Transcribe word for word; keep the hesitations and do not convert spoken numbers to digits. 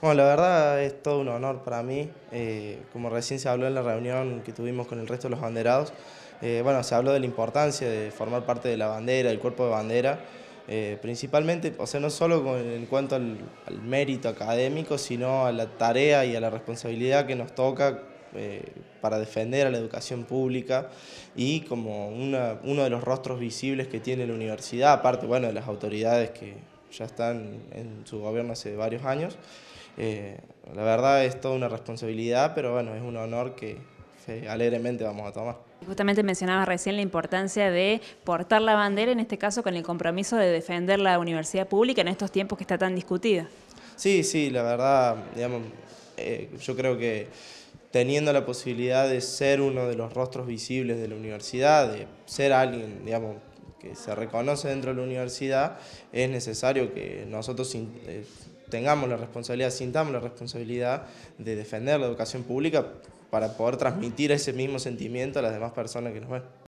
Bueno, la verdad es todo un honor para mí. Eh, como recién se habló en la reunión que tuvimos con el resto de los banderados, eh, bueno, se habló de la importancia de formar parte de la bandera, del cuerpo de bandera, eh, principalmente, o sea, no solo con, en cuanto al, al mérito académico, sino a la tarea y a la responsabilidad que nos toca eh, para defender a la educación pública y como una, uno de los rostros visibles que tiene la universidad, aparte, bueno, de las autoridades que ya están en su gobierno hace varios años. Eh, la verdad es toda una responsabilidad, pero bueno, es un honor que fe- alegremente vamos a tomar. Justamente mencionabas recién la importancia de portar la bandera, en este caso con el compromiso de defender la universidad pública en estos tiempos que está tan discutida. Sí, sí, la verdad, digamos, eh, yo creo que teniendo la posibilidad de ser uno de los rostros visibles de la universidad, de ser alguien, digamos, que se reconoce dentro de la universidad, es necesario que nosotros sin- eh, tengamos la responsabilidad, sintamos la responsabilidad de defender la educación pública para poder transmitir ese mismo sentimiento a las demás personas que nos ven.